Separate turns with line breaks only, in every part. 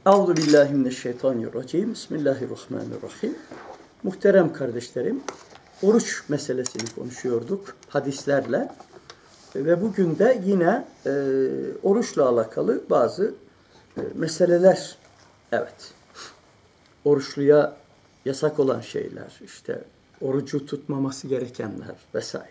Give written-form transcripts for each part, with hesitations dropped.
Euzu billahi mineşşeytanirracim. Bismillahirrahmanirrahim. Muhterem kardeşlerim, oruç meselesini konuşuyorduk hadislerle. Ve bugün de yine oruçla alakalı bazı meseleler, evet, oruçluya yasak olan şeyler, işte orucu tutmaması gerekenler vesaire.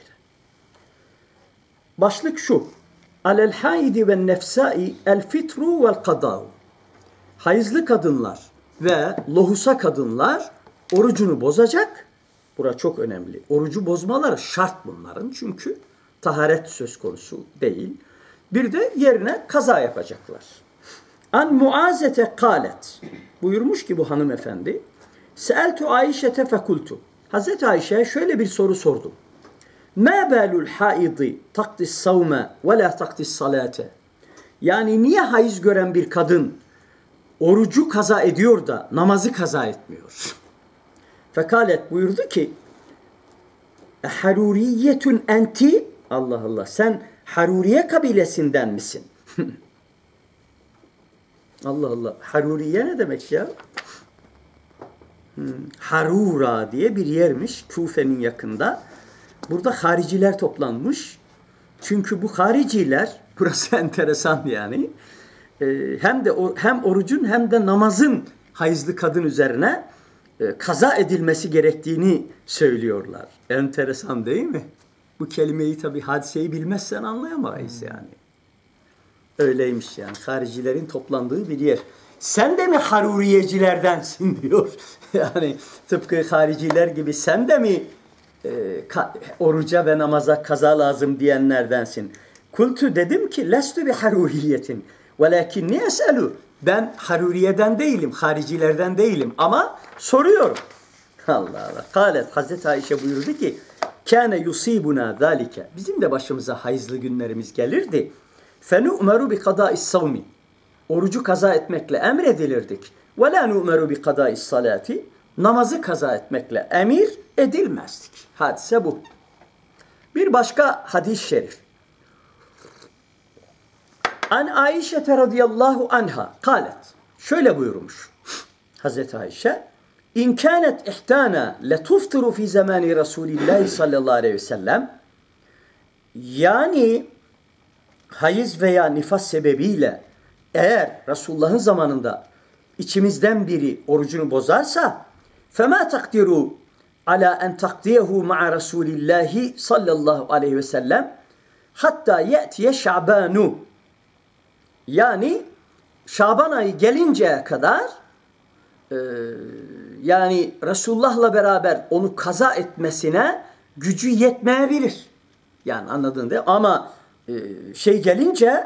Başlık şu: alel haidi ve nefsai el fitru vel kadâ. Hayızlı kadınlar ve lohusa kadınlar orucunu bozacak. Burası çok önemli. Orucu bozmaları şart bunların. Çünkü taharet söz konusu değil. Bir de yerine kaza yapacaklar. An Muazete kâlet. Buyurmuş ki bu hanımefendi. Seeltu Ayşete fekultu. Hazreti Ayşe'ye şöyle bir soru sordum. مَا بَالُ الْحَائِضِ تَقْدِ السَّوْمَ وَلَا تَقْدِ الصَّلَاةَ. Yani niye hayız gören bir kadın orucu kaza ediyor da namazı kaza etmiyor? Fekalet buyurdu ki haruriyetun enti. Allah Allah, sen Haruriye kabilesinden misin? Allah Allah, Haruriye ne demek ya? Harura diye bir yermiş Kufe'nin yakında. Burada hariciler toplanmış. Çünkü bu hariciler, burası enteresan yani. Hem orucun hem de namazın hayızlı kadın üzerine kaza edilmesi gerektiğini söylüyorlar. Enteresan değil mi? Bu kelimeyi tabii, hadiseyi bilmezsen anlayamayız yani. Öyleymiş yani. Haricilerin toplandığı bir yer. Sen de mi Haruriyecilerdensin diyor. Yani tıpkı hariciler gibi sen de mi oruca ve namaza kaza lazım diyenlerdensin. Kultu, dedim ki lestu bi haruriyetin velakinni eselu. Ben Haruriye'den değilim, haricilerden değilim ama soruyorum. Allah Allah. Kâlet, Hazreti Ayşe buyurdu ki kâne yusibuna zâlike. Bizim de başımıza hayızlı günlerimiz gelirdi. Fenu'meru bi kadâ'is savmi. Orucu kaza etmekle emredilirdik. Ve la nu'meru bi kadâ'is salâti. Namazı kaza etmekle emir edilmezdik. Hadise bu. Bir başka hadis-i şerif. An Ayşe radıyallahu anha kâlet. Şöyle buyurmuş Hazreti Ayşe. İn kânet ihtâna letuftiru fi zamani Resulillahi sallallahu aleyhi ve sellem. Yani hayız veya nifas sebebiyle eğer Resulullah'ın zamanında içimizden biri orucunu bozarsa فَمَا تَقْدِرُوا عَلَى أَنْ تَقْدِيَهُ مَعَ رَسُولِ اللّٰهِ sallallahu aleyhi ve sellem hatta ye'tiye şa'banu. Yani Şaban ayı gelinceye kadar yani Resulullah'la beraber onu kaza etmesine gücü yetmeyebilir. Yani anladın değil mi? Ama gelince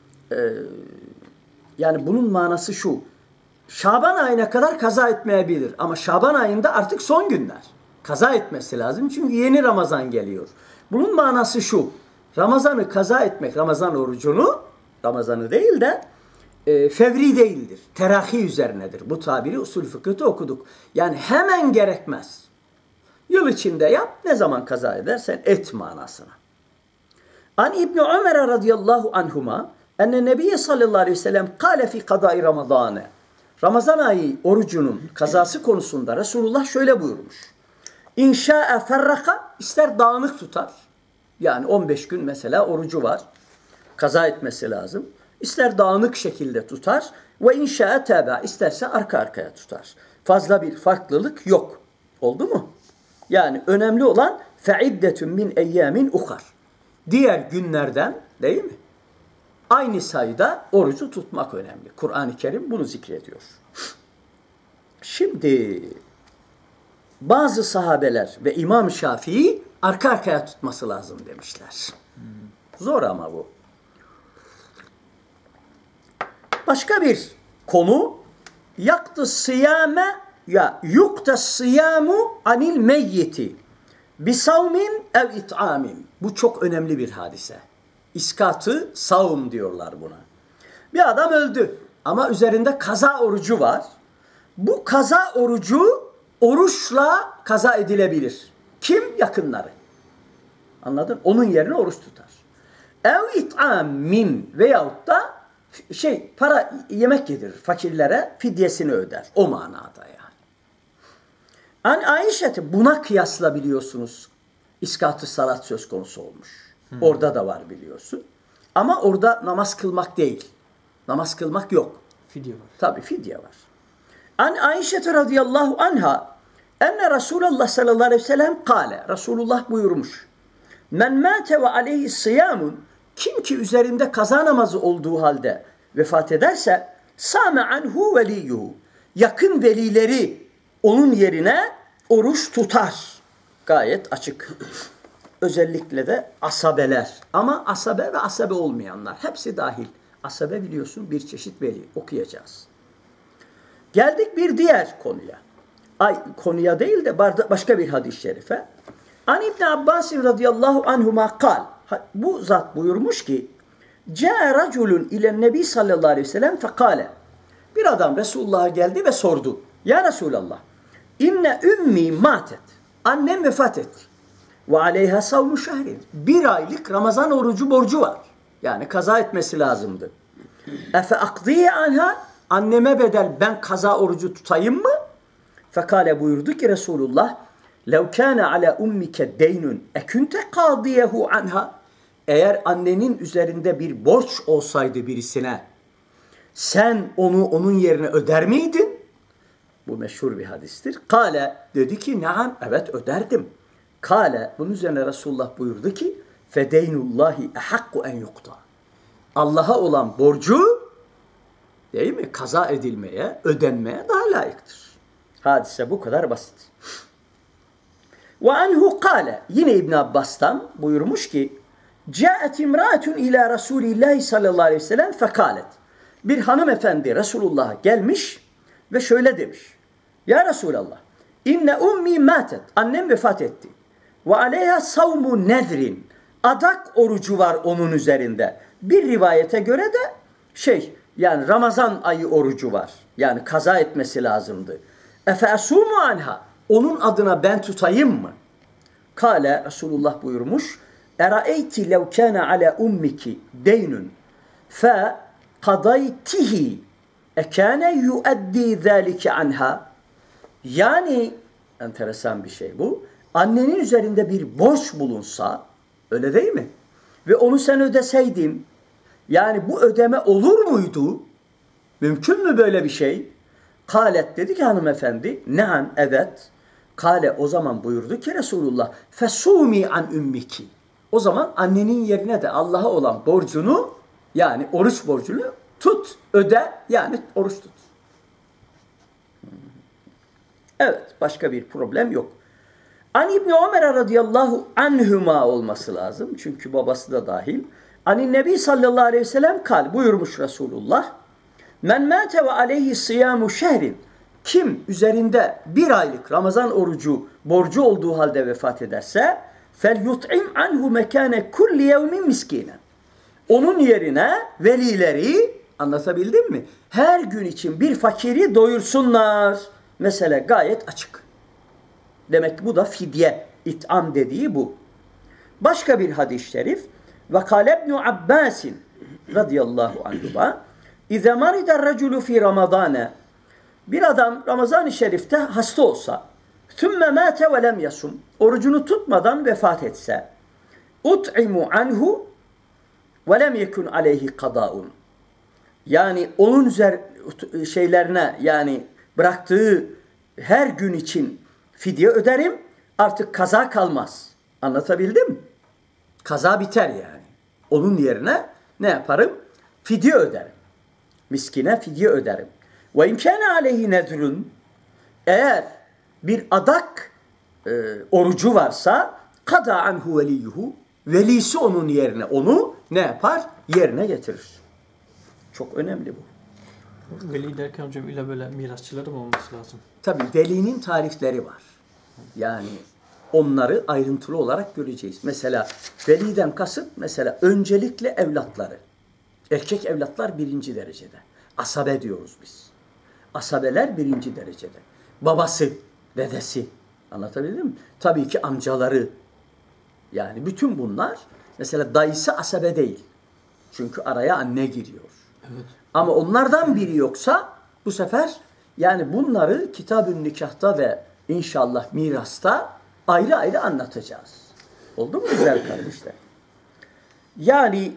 yani bunun manası şu: Şaban ayına kadar kaza etmeyebilir ama Şaban ayında artık son günler. Kaza etmesi lazım çünkü yeni Ramazan geliyor. Bunun manası şu: Ramazan'ı kaza etmek, Ramazan orucunu, Ramazan'ı değil de fevri değildir. Terahi üzerinedir. Bu tabiri usul fıkıhta okuduk. Yani hemen gerekmez. Yıl içinde yap, ne zaman kaza edersen et manasına. An İbni Ömer radıyallahu anhuma enne Nebiye sallallahu aleyhi ve sellem kâle fi kadâi Ramazâne. Ramazan ayı orucunun kazası konusunda Resulullah şöyle buyurmuş. İnşa'e ferraka, ister dağınık tutar. Yani 15 gün mesela orucu var. Kaza etmesi lazım. İster dağınık şekilde tutar. Ve inşa'e tâbâ, isterse arka arkaya tutar. Fazla bir farklılık yok. Oldu mu? Yani önemli olan fe'iddetun min eyyâmin uhar. Diğer günlerden, değil mi? Aynı sayıda orucu tutmak önemli. Kur'an-ı Kerim bunu zikrediyor. Şimdi bazı sahabeler ve İmam Şafii arka arkaya tutması lazım demişler. Zor ama bu. Başka bir konu, yaktı sıyame ya yukta sıyamu anil meyyiti bisavmin ev it'amin. Bu çok önemli bir hadise. İskatı savm diyorlar buna. Bir adam öldü ama üzerinde kaza orucu var. Bu kaza orucu oruçla kaza edilebilir. Kim? Yakınları. Anladın? Onun yerine oruç tutar. Ev it'amin veyahut da para yemek yedirir fakirlere, fidyesini öder. O manada yani. Ayşe'te buna kıyasla biliyorsunuz iskat-ı salat söz konusu olmuş. Orada da var biliyorsun. Ama orada namaz kılmak değil. Namaz kılmak yok.
Fidye var.
Tabii fidye var. Ayşe radıyallahu anha enne Resulullah sallallahu aleyhi ve sellem kâle. Resulullah buyurmuş. Men mâte ve aleyhi sıyamun, kim ki üzerinde kaza namazı olduğu halde vefat ederse sâme anhu veliyyuhu, yakın velileri onun yerine oruç tutar. Gayet açık. Özellikle de asabeler. Ama asabe ve asabe olmayanlar hepsi dahil. Asabe biliyorsun bir çeşit veli. Okuyacağız. Geldik bir diğer konuya. Konuya değil de başka bir hadis-i şerife. An İbn Abbas radıyallahu anhuma kal. Bu zat buyurmuş ki Câe raculun ilen nebi sallallahu aleyhi ve sellem fekale. Bir adam Resulullah'a geldi ve sordu. Ya Resulallah, inne ümmi matet. Annem vefat etti. Ve aleyha savmu şehrin. Bir aylık Ramazan orucu borcu var. Yani kaza etmesi lazımdı. Efe akdiye anha, anneme bedel ben kaza orucu tutayım mı? Fekale buyurdu ki Resulullah, lev kâne ala ummike deynun ekünte kadiyehu anha. Eğer annenin üzerinde bir borç olsaydı birisine, sen onu onun yerine öder miydin? Bu meşhur bir hadistir. Kale dedi ki naam, evet öderdim. Kale bunun üzerine Resulullah buyurdu ki fedeynullahi ehakku en yukta. Allah'a olan borcu değil mi? Kaza edilmeye, ödenmeye daha layıktır. Hadise bu kadar basit. Ve anhu kale, yine İbn Abbas'tan buyurmuş ki Câet imra'atun ila Resulillahi sallallahu aleyhi ve sellem fekalet. Bir hanımefendi Resulullah'a gelmiş ve şöyle demiş. Ya Resulallah, inne ummi matet. Annem vefat etti. Ve aleyha savmu nedrin. Adak orucu var onun üzerinde. Bir rivayete göre de yani Ramazan ayı orucu var. Yani kaza etmesi lazımdı. Efe asumu anha. Onun adına ben tutayım mı? Kale Resulullah buyurmuş. Eraeyti lev kâne ala ummiki deynun fe kadaytihi ekâne yuaddi zâlike anha. Yani enteresan bir şey bu. Annenin üzerinde bir borç bulunsa, öyle değil mi? Ve onu sen ödeseydin, yani bu ödeme olur muydu? Mümkün mü böyle bir şey? Kalet dedi ki hanımefendi, ne'am evet. Kale o zaman buyurdu ki Resulullah, fesumi an ümmiki. O zaman annenin yerine de Allah'a olan borcunu, yani oruç borcunu tut, öde, yani oruç tut. Evet, başka bir problem yok. An İbni Ömer radıyallahu anhuma olması lazım. Çünkü babası da dahil. Anin Nebi sallallahu aleyhi ve sellem kal buyurmuş Resulullah. Men mâte ve aleyhi sıyamu şehrin. Kim üzerinde bir aylık Ramazan orucu borcu olduğu halde vefat ederse fel yut'im anhu mekâne kulli yevmin miskine. Onun yerine velileri, anlatabildim mi? Her gün için bir fakiri doyursunlar. Mesele gayet açık. Demek ki bu da fidye, it'am dediği bu. Başka bir hadis-i şerif. Ve kâle ibn Abbasin radıyallahu anhuma İze marida raculu fi Ramazane. Bir adam Ramazan-ı Şerif'te hasta olsa, thümme mâte ve lem yasum, orucunu tutmadan vefat etse, ut'imu anhu ve lem yekun aleyhi kadâun. Yani onun şeylerine, yani bıraktığı her gün için fidye öderim, artık kaza kalmaz. Anlatabildim mi? Kaza biter yani. Onun yerine ne yaparım? Fidye öderim. Miskine fidye öderim. Ve imkâne aleyhi nedrun. Eğer bir adak orucu varsa kada anhu veliyuhu. Velisi onun yerine onu ne yapar? Yerine getirir. Çok önemli bu.
Veli derken hocam illa böyle mirasçıları mı olması lazım?
Tabii velinin tarifleri var. Yani onları ayrıntılı olarak göreceğiz. Mesela veliden kasıt mesela öncelikle evlatları. Erkek evlatlar birinci derecede. Asabe diyoruz biz. Asabeler birinci derecede. Babası, dedesi. Anlatabildim mi? Tabii ki amcaları. Yani bütün bunlar mesela dayısı asabe değil. Çünkü araya anne giriyor.
Evet.
Ama onlardan biri yoksa bu sefer yani bunları Kitab-ı Nikah'ta ve inşallah mirasta ayrı ayrı anlatacağız. Oldu mu güzel kardeşler? Yani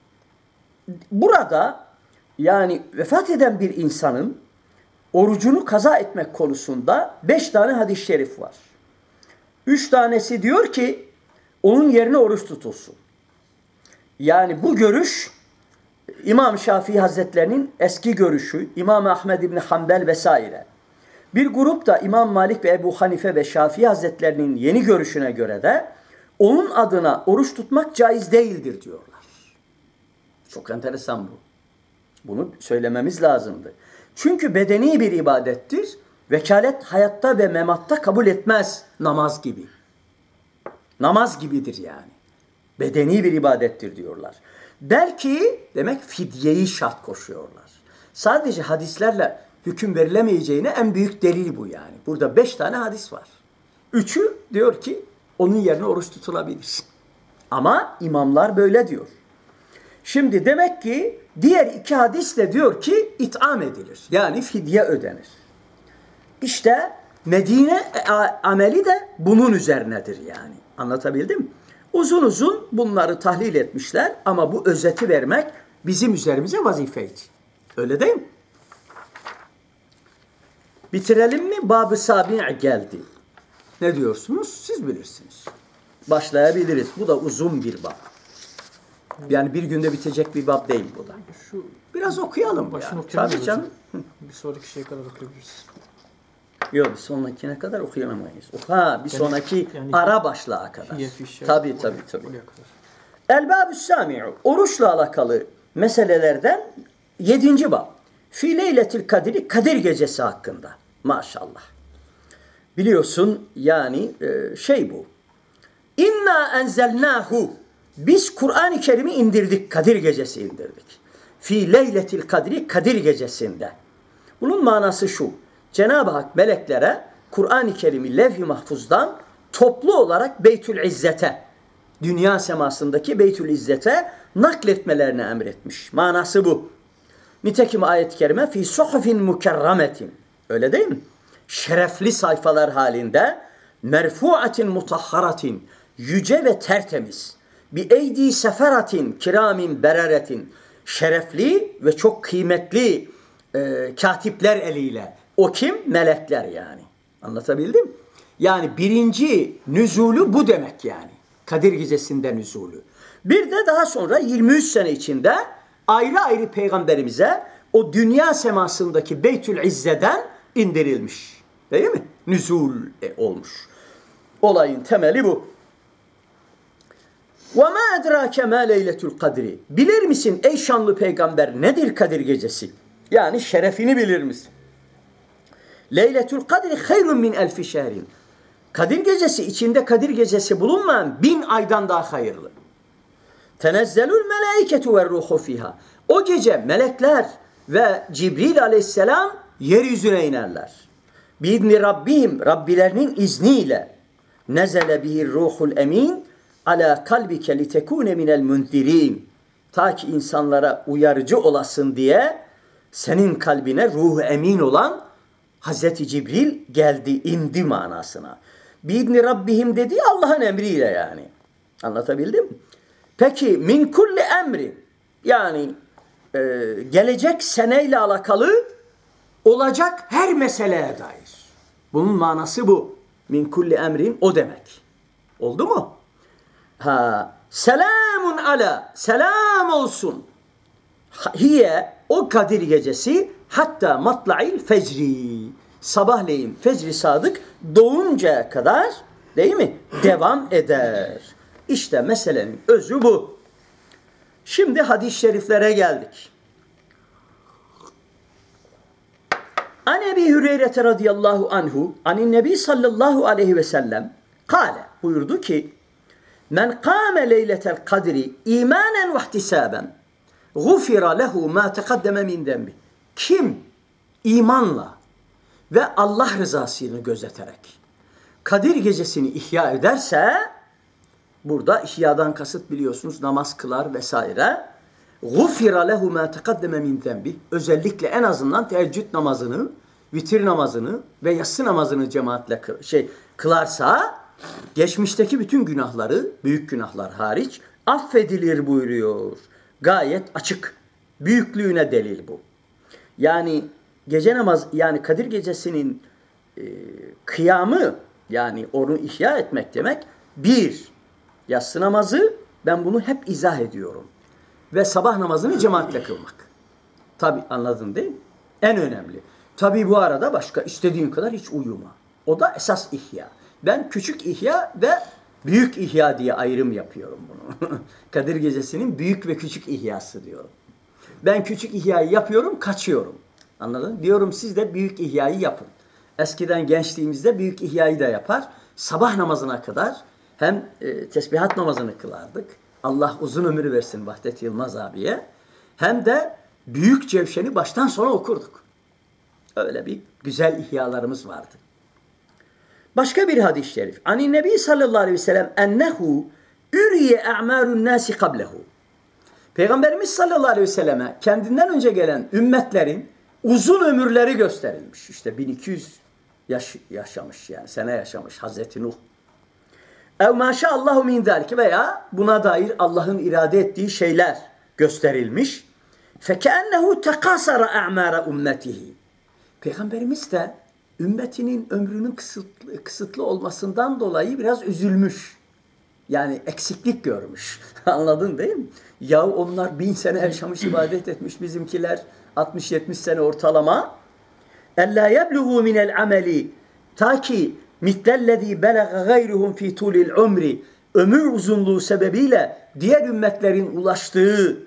burada yani vefat eden bir insanın orucunu kaza etmek konusunda 5 tane hadis-i şerif var. 3 tanesi diyor ki onun yerine oruç tutulsun. Yani bu görüş İmam Şafii Hazretlerinin eski görüşü, İmam Ahmed İbni Hanbel vesaire. Bir grup da İmam Malik ve Ebu Hanife ve Şafii Hazretlerinin yeni görüşüne göre de onun adına oruç tutmak caiz değildir diyorlar. Çok enteresan bu. Bunu söylememiz lazımdı. Çünkü bedeni bir ibadettir. Vekalet hayatta ve mematta kabul etmez namaz gibi. Namaz gibidir yani. Bedeni bir ibadettir diyorlar. Belki demek fidyeyi şart koşuyorlar. Sadece hadislerle hüküm verilemeyeceğine en büyük delil bu yani. Burada 5 tane hadis var. 3'ü diyor ki onun yerine oruç tutulabilir. Ama imamlar böyle diyor. Şimdi demek ki diğer 2 hadis de diyor ki it'am edilir. Yani fidye ödenir. İşte Medine ameli de bunun üzerinedir yani. Anlatabildim mi? Uzun uzun bunları tahlil etmişler ama bu özeti vermek bizim üzerimize vazifeydi. Öyle değil mi? Bitirelim mi? Bab-ı Sabi' geldi. Ne diyorsunuz? Siz bilirsiniz. Başlayabiliriz. Bu da uzun bir bab. Yani bir günde bitecek bir bab değil bu da. Biraz okuyalım.
Başını
Yani.
okuyalım.
Tabii canım.
Bir sonraki şeye kadar okuyabiliriz.
Yok bir sonrakine kadar okuyamayız. Bir sonraki
yani
ara başlığa kadar. Tabii. El-Bab-ü Sami'u oruçla alakalı meselelerden 7. bab. Fi leyletil kadiri Kadir gecesi hakkında. Maşallah. Biliyorsun yani bu. İnna enzelnahu. Biz Kur'an-ı Kerim'i indirdik. Kadir gecesi indirdik. Fi leyletil kadri Kadir gecesinde. Bunun manası şu. Cenab-ı Hak meleklere Kur'an-ı Kerim'i levh-i mahfuzdan toplu olarak Beytül İzzet'e, dünya semasındaki Beytül İzzet'e nakletmelerini emretmiş. Manası bu. Nitekim ayet-i kerime fi suhufin mukerrametin. Öyle değil mi? Şerefli sayfalar halinde merfuatin mutahharatin, yüce ve tertemiz. Bi eydi seferatin kiramin bereretin. Şerefli ve çok kıymetli katipler eliyle. O kim? Melekler yani. Anlatabildim? Yani birinci nüzulü bu demek yani. Kadir gecesinde nüzulü. Bir de daha sonra 23 sene içinde ayrı ayrı peygamberimize o dünya semasındaki Beytül İzze'den indirilmiş. Değil mi? Nüzul olmuş. Olayın temeli bu. وَمَا اَدْرَاكَ مَا لَيْلَةُ الْقَدْرِ Bilir misin ey şanlı peygamber nedir Kadir gecesi? Yani şerefini bilir misin? Leyletül kadri hayrun min elfi şehrin. Kadir gecesi içinde Kadir gecesi bulunmayan 1000 aydan daha hayırlı. Tenezzelül melaiketu ve ruhu fiha. O gece melekler ve Cibril aleyhisselam yeryüzüne inerler. Biizni Rabbihim, Rabbilerinin izniyle. Nezele bihir ruhul emin ala kalbike litekune minel munzirin. Ta ki insanlara uyarıcı olasın diye senin kalbine ruhu emin olan Hazreti Cibril geldi, indi manasına. Biizni Rabbihim dediği Allah'ın emriyle yani. Anlatabildim mi? Peki min kulli emri yani gelecek seneyle alakalı olacak her meseleye dair. Bunun manası bu. Min kulli emrin o demek. Oldu mu? Selamun ala, selam olsun. Hiye o Kadir gecesi hatta matla'il fecri. Sabahleyin fecri sadık doğuncaya kadar değil mi? Devam eder. İşte meselenin özü bu. Şimdi hadis-i şeriflere geldik. An Ebi Hüreyre radıyallahu anhu anin Nebi sallallahu aleyhi ve sellem kâle buyurdu ki men kâme leyletel kadri imanen ve ihtisaben gufira lehu ma teqaddeme min dembi. Kim imanla ve Allah rızasını gözeterek Kadir gecesini ihya ederse, burada ihyadan kasıt biliyorsunuz namaz kılar vesaire. غُفِرَ لَهُ مَا تَقَدَّمَ مِنْ ذَنْبِهِ. Özellikle en azından teheccüd namazını, vitir namazını ve yatsı namazını cemaatle kılarsa geçmişteki bütün günahları, büyük günahlar hariç affedilir buyuruyor. Gayet açık. Büyüklüğüne delil bu. Yani gece namaz, yani Kadir Gecesi'nin kıyamı, yani onu ihya etmek demek, bir, yatsı namazı, ben bunu hep izah ediyorum. Ve sabah namazını cemaatle kılmak. Tabi anladın değil mi? En önemli. Tabi bu arada başka istediğin kadar hiç uyuma. O da esas ihya. Ben küçük ihya ve büyük ihya diye ayrım yapıyorum bunu. Kadir Gecesi'nin büyük ve küçük ihyası diyorum. Ben küçük ihyayı yapıyorum, kaçıyorum. Anladın? Diyorum siz de büyük ihyayı yapın. Eskiden gençliğimizde büyük ihyayı da yapar. Sabah namazına kadar hem tesbihat namazını kılardık. Allah uzun ömür versin Vahdet Yılmaz abiye. Hem de büyük cevşeni baştan sona okurduk. Öyle bir güzel ihyalarımız vardı. Başka bir hadis-i şerif. Ani Nebi sallallahu aleyhi ve sellem ennehu üriye a'marun nasi qablehu. Peygamberimiz sallallahu aleyhi ve selleme kendinden önce gelen ümmetlerin uzun ömürleri gösterilmiş. İşte 1200 yaşamış yani sene yaşamış Hazreti Nuh. Ev maşallahu min zalik veya buna dair Allah'ın irade ettiği şeyler gösterilmiş. Fekeennehu tekasara a'mara ummetihi. Peygamberimiz de ümmetinin ömrünün kısıtlı olmasından dolayı biraz üzülmüş. Yani eksiklik görmüş. Anladın değil mi? Ya onlar 1000 sene yaşamış, ibadet etmiş, bizimkiler 60-70 sene ortalama. Ella yebluğu minel ameli ta ki mitlellezî belega gayruhum fî tulil umri, ömür uzunluğu sebebiyle diğer ümmetlerin ulaştığı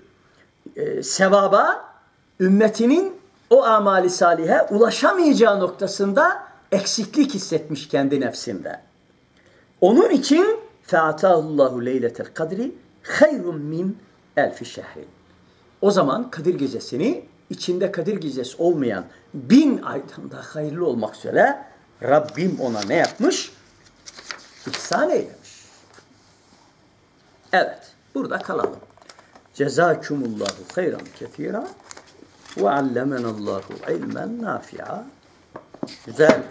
sevaba ümmetinin o amali salihe ulaşamayacağı noktasında eksiklik hissetmiş kendi nefsinde. Onun için fe'atâhullâhu leyletel kadri hayrun min elfi şehrin. O zaman Kadir Gecesi'ni içinde Kadir Gecesi olmayan 1000 aydan da hayırlı olmak üzere Rabbim ona ne yapmış? İhsan eylemiş. Evet, burada kalalım. Cezâkumullahu hayran kethîrâ ve allemenallahu ilmen nafi'a. Güzel.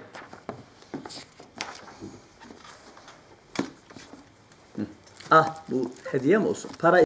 Ah, bu hediye mi olsun? Para